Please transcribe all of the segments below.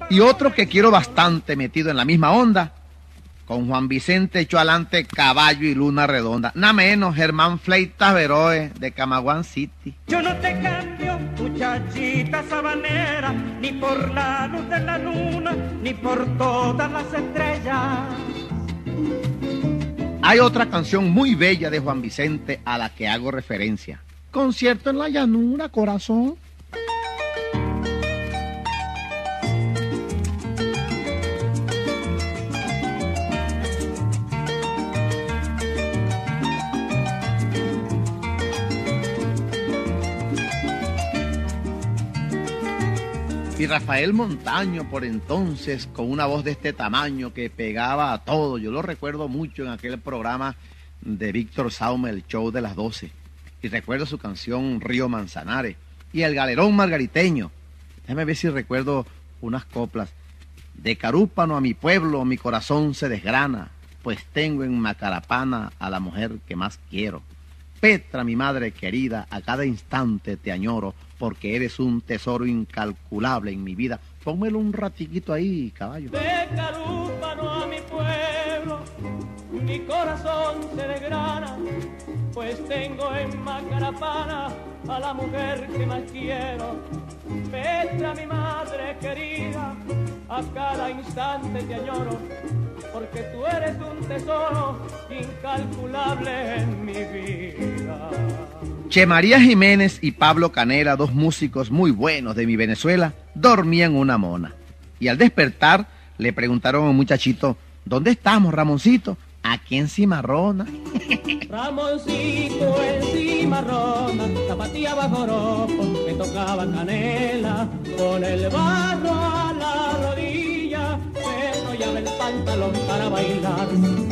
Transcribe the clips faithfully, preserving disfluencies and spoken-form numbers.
Y otro que quiero bastante metido en la misma onda, con Juan Vicente echó adelante Caballo y Luna Redonda. Nada menos Germán Fleitas Veroe de Camagüey City. Yo no te cambio, muchachita sabanera, ni por la luz de la luna, ni por todas las estrellas. Hay otra canción muy bella de Juan Vicente a la que hago referencia. Concierto en la llanura, corazón. Y Rafael Montaño, por entonces, con una voz de este tamaño que pegaba a todo. Yo lo recuerdo mucho en aquel programa de Víctor Saume, el show de las doce. Y recuerdo su canción Río Manzanares. Y el Galerón Margariteño. Déjame ver si recuerdo unas coplas. De Carúpano a mi pueblo, mi corazón se desgrana, pues tengo en Macarapana a la mujer que más quiero. Petra, mi madre querida, a cada instante te añoro, porque eres un tesoro incalculable en mi vida. Pónmelo un ratiquito ahí, caballo. De Carúpano a mi pueblo, mi corazón se desgrana, pues tengo en Macarapana a la mujer que más quiero. Petra, mi madre querida, a cada instante te añoro, porque tú eres un tesoro incalculable en mi vida. Che María Jiménez y Pablo Canela, dos músicos muy buenos de mi Venezuela, dormían una mona. Y al despertar le preguntaron a un muchachito, ¿dónde estamos, Ramoncito? Aquí en Cimarrona. Ramoncito en Cimarrona, zapatilla bajo rojo, me tocaba canela, con el barro a la rodilla, me enrollaba el pantalón para bailar.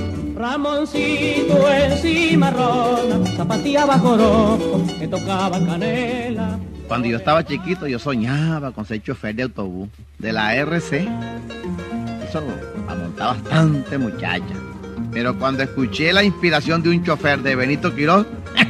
Ramoncito en Cimarrona, zapatilla bajo rojo, me tocaba canela. Cuando yo estaba chiquito, yo soñaba con ser chofer de autobús de la R C. Eso me montaba bastante, muchacha. Pero cuando escuché la inspiración de un chofer de Benito Quirós,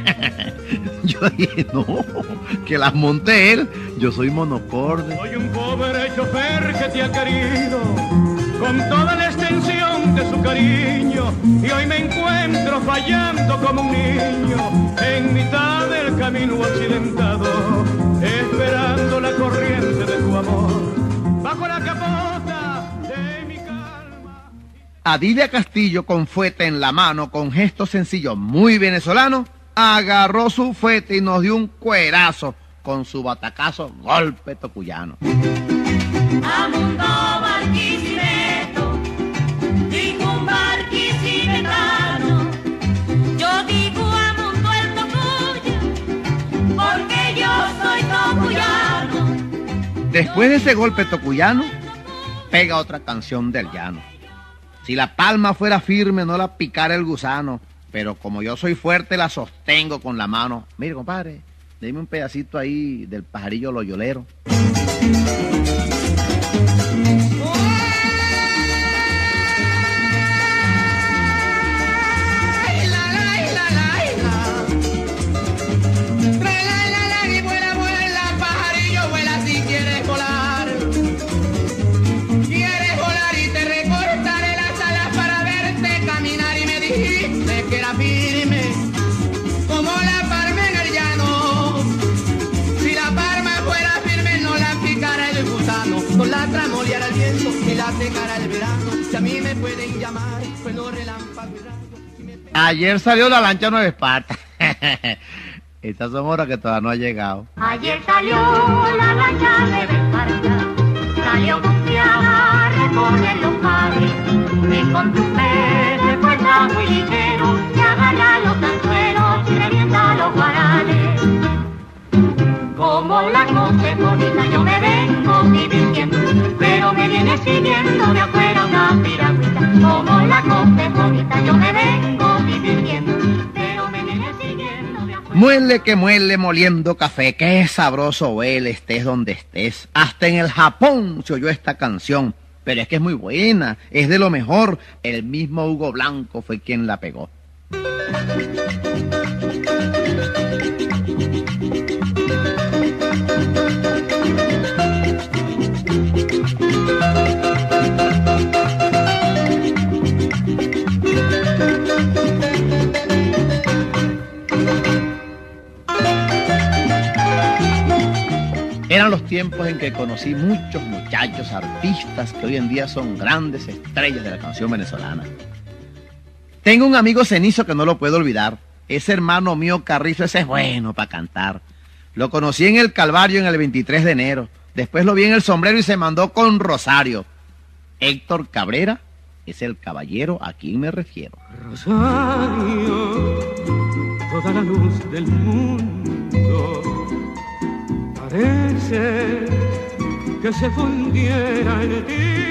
yo dije, no, que las monte él, yo soy monocorde. Soy un pobre chofer que te ha querido con toda la extensión de su cariño, y hoy me encuentro fallando como un niño en mitad del camino accidentado, esperando la corriente de tu amor bajo la capota de mi calma. Adilia Castillo, con fuete en la mano, con gesto sencillo muy venezolano, agarró su fuete y nos dio un cuerazo con su batacazo golpe tocuyano. Amundo Barquisimeto, dijo un barquisimetano, yo digo amundo el tocuyo, porque yo soy tocuyano. Después de ese golpe tocuyano, pega otra canción del llano. Si la palma fuera firme, no la picara el gusano, pero como yo soy fuerte, la sostengo con la mano. Mire, compadre, deme un pedacito ahí del pajarillo loyolero. Ayer salió la lancha Nueva Esparta. Estas son horas que todavía no ha llegado. Ayer salió la lancha Nueva Esparta, salió confiada a recorrer los mares, encontró un pez de fuerza muy ligero, y agarra los anzuelos y revienta los varales. Como la cosa es bonita, yo me vengo divirtiendo, pero me viene siguiendo de afuera una piragüita. Como la cosa es bonita, yo me vengo divirtiendo, pero me viene siguiendo de afuera. Muele que muele moliendo café, qué sabroso huele, estés donde estés. Hasta en el Japón se oyó esta canción, pero es que es muy buena, es de lo mejor. El mismo Hugo Blanco fue quien la pegó. Thank you. tiempos en que conocí muchos muchachos, artistas que hoy en día son grandes estrellas de la canción venezolana. Tengo un amigo cenizo que no lo puedo olvidar. Ese hermano mío Carrizo, ese es bueno para cantar. Lo conocí en el Calvario en el veintitrés de enero. Después lo vi en el Sombrero y se mandó con Rosario. Héctor Cabrera es el caballero a quien me refiero. Rosario, toda la luz del mundo, parece que se fundiera en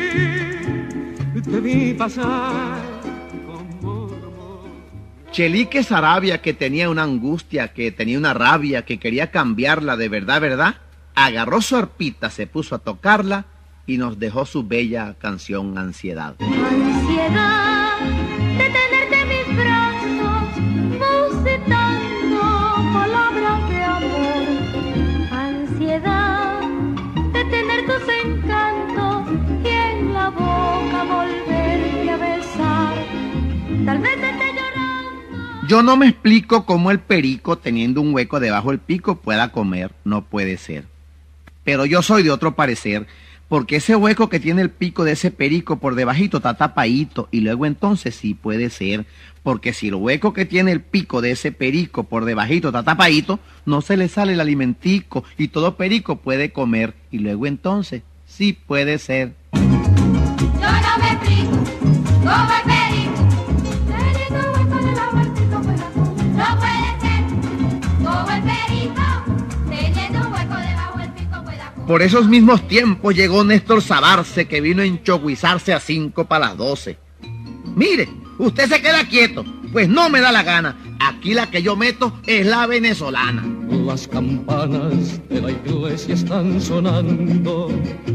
ti. Te vi pasar con morbo. Chelique Sarabia, que tenía una angustia, que tenía una rabia, que quería cambiarla de verdad, verdad, agarró su arpita, se puso a tocarla y nos dejó su bella canción Ansiedad. Ansiedad de tenerte en mis brazos, musitando palabras de amor. Ansiedad de tener tus encantos y en la boca volverte a besar. Tal vez esté llorando. Yo no me explico cómo el perico, teniendo un hueco debajo del pico, pueda comer. No puede ser. Pero yo soy de otro parecer, porque ese hueco que tiene el pico de ese perico por debajito está tapadito, y luego entonces sí puede ser, porque si el hueco que tiene el pico de ese perico por debajito está tapadito, no se le sale el alimentico, y todo perico puede comer, y luego entonces sí puede ser. Yo no me explico cómo el perico teniendo hueco debajo del pico pueda comer. No puede ser como el perico teniendo un hueco debajo del pico pueda comer. Por esos mismos tiempos llegó Néstor Sabarce, que vino a enchoguizarse a cinco para las doce. Mire, usted se queda quieto, pues no me da la gana. Aquí la que yo meto es la venezolana. Las campanas de la iglesia están sonando,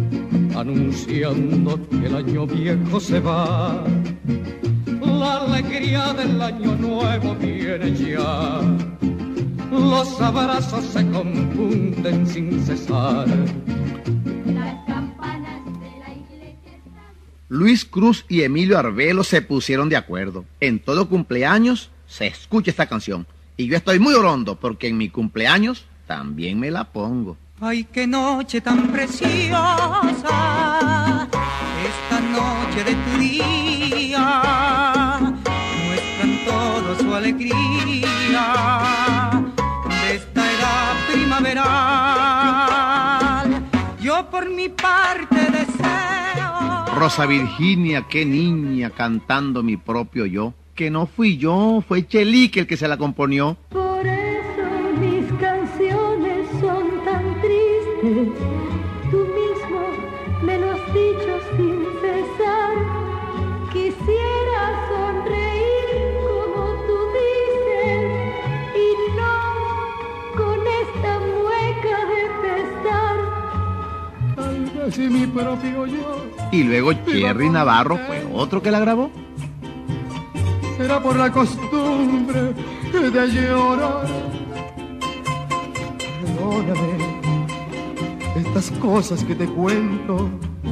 anunciando que el año viejo se va. La alegría del año nuevo viene ya. Los abrazos se confunden sin cesar. Las campanas de la iglesia están... Luis Cruz y Emilio Arbelo se pusieron de acuerdo. En todo cumpleaños se escucha esta canción. Y yo estoy muy orondo porque en mi cumpleaños también me la pongo. Ay, qué noche tan preciosa, esta noche de tu día, muestran todo su alegría de esta edad primaveral. Yo por mi parte deseo... Rosa Virginia, qué niña, cantando mi propio yo. Que no fui yo, fue Chelique el que se la componió. Por eso mis canciones son tan tristes. Tú mismo me lo has dicho sin cesar. Quisiera sonreír como tú dices y no con esta mueca de pesar. Ay, así mi propio yo. Y luego Cherry Navarro fue otro que la grabó. Será por la costumbre de llorar. Perdóname estas cosas que te cuento,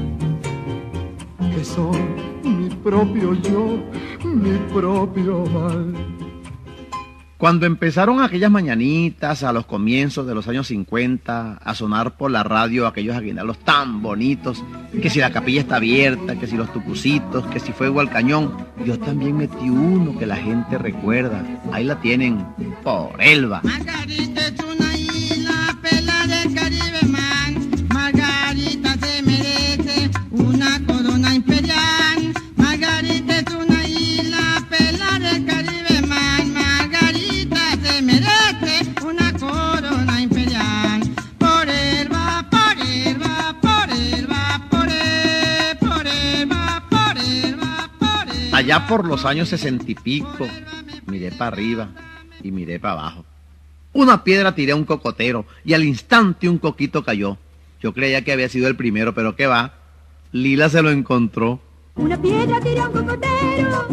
que son mi propio yo, mi propio mal. Cuando empezaron aquellas mañanitas a los comienzos de los años cincuenta a sonar por la radio aquellos aguinaldos tan bonitos, que si la capilla está abierta, que si los tucucitos, que si fuego al cañón, yo también metí uno que la gente recuerda. Ahí la tienen, por Elba. Margarita es una isla, pela del Caribe, man. Margarita se merece una corona imperial. Margarita es una isla, pela del Caribe, man. Margarita se merece una corona imperial. Por Elba, por Elba, por Elba, por Elba, por Elba, por Elba, por Elba. Allá por los años sesenta y pico, miré para arriba y miré para abajo. Una piedra tiré a un cocotero y al instante un coquito cayó. Yo creía que había sido el primero, pero ¿qué va? Lila se lo encontró. Una piedra tira un cocotero,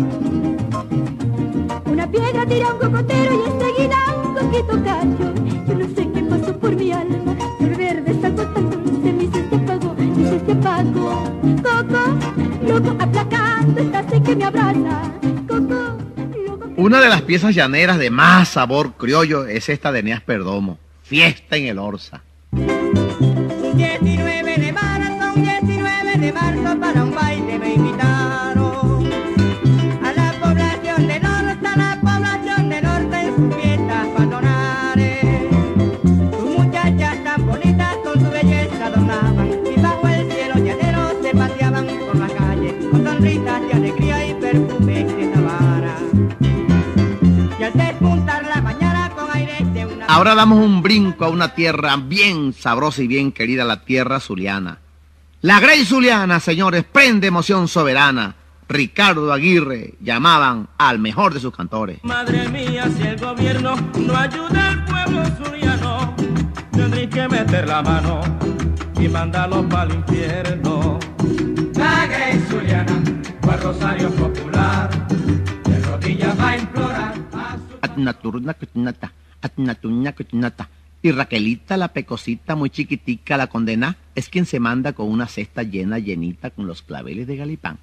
una piedra tira un cocotero y enseguida un coquito cayó. Yo no sé qué pasó por mi alma, el verde está agotando, se me se apagó, se se apagó. Coco, loco, aplacando, esta sé que me abraza. Coco, loco. Una de las piezas llaneras de más sabor criollo es esta de Eneas Perdomo, Fiesta en el Orza. diecinueve de marzo, un diecinueve de marzo para un baile me invitaron. A la población del norte, a la población del norte en sus fiestas patronales. Sus muchachas tan bonitas con su belleza adornaban y bajo el cielo llanero se paseaban por la calle con sonrisas de alegría y perfumes de Tabara. Y al despuntar la mañana con aire de una... Ahora damos un brinco a una tierra bien sabrosa y bien querida, la tierra zuliana. La Grey Zuliana, señores, prende emoción soberana. Ricardo Aguirre llamaban al mejor de sus cantores. Madre mía, si el gobierno no ayuda al pueblo zuliano, tendré que meter la mano y mandarlo para el infierno. La Grey Zuliana, fue Rosario Popular, de rodillas va a implorar a su... Atnaturna cuchnata, atnaturna cuchnata. Y Raquelita, la pecosita muy chiquitica, la condena, es quien se manda con una cesta llena, llenita, con los claveles de Galipán.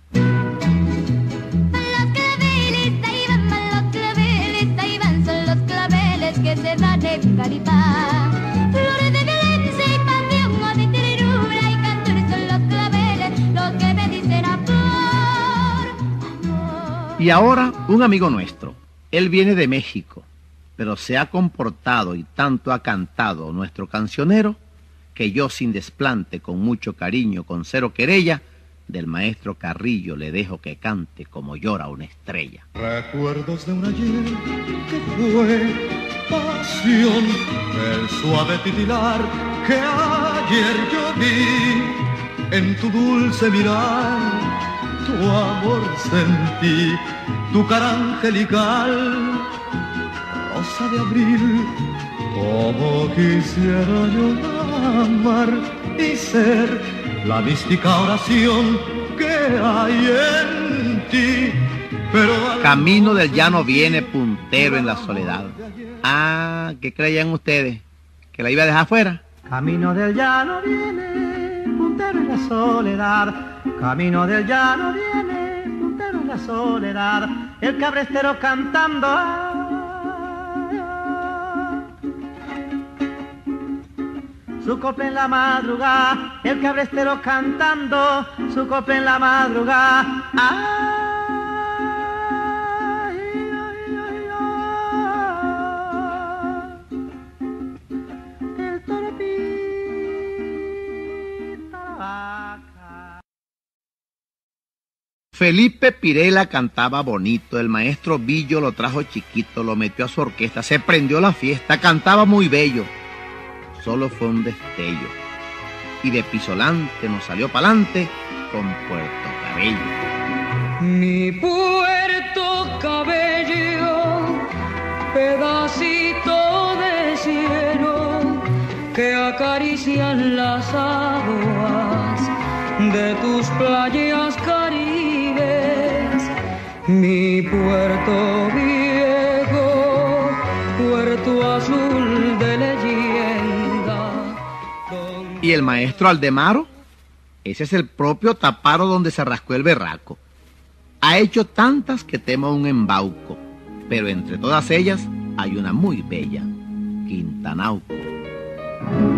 Los claveles, ahí van, los claveles, ahí van, son los claveles que se dan en Galipán. Flores de violencia y pasión, o de ternura y cantor, son los claveles los que me dicen amor, amor. Y ahora, un amigo nuestro, él viene de México, pero se ha comportado y tanto ha cantado nuestro cancionero, que yo sin desplante, con mucho cariño, con cero querella, del maestro Carrillo le dejo que cante como llora una estrella. Recuerdos de un ayer que fue pasión, el suave titilar que ayer yo vi, en tu dulce mirar, tu amor sentí, tu cara angelical, rosa de abril, como quisiera yo amar y ser la mística oración que hay en ti. Pero Camino del Llano viene puntero en la soledad. Ah, ¿qué creían ustedes? ¿Que la iba a dejar fuera? Camino del llano viene, puntero en la soledad. Camino del llano viene, puntero en la soledad. El cabrestero cantando. Su copla en la madrugada, el cabrestero cantando, su copla en la madrugada. Ay, ay, ay, ay. El toro pita la vaca. Felipe Pirela cantaba bonito, el maestro Billo lo trajo chiquito, lo metió a su orquesta, se prendió la fiesta, cantaba muy bello. Solo fue un destello, y de pisolante nos salió pa'lante con Puerto Cabello. Mi Puerto Cabello, pedacito de cielo que acarician las aguas de tus playas caribes. Mi Puerto Viejo, puerto azul de leyenda. ¿Y el maestro Aldemaro? Ese es el propio Taparo donde se rascó el berraco. Ha hecho tantas que temo un embauco, pero entre todas ellas hay una muy bella, Quintanauco.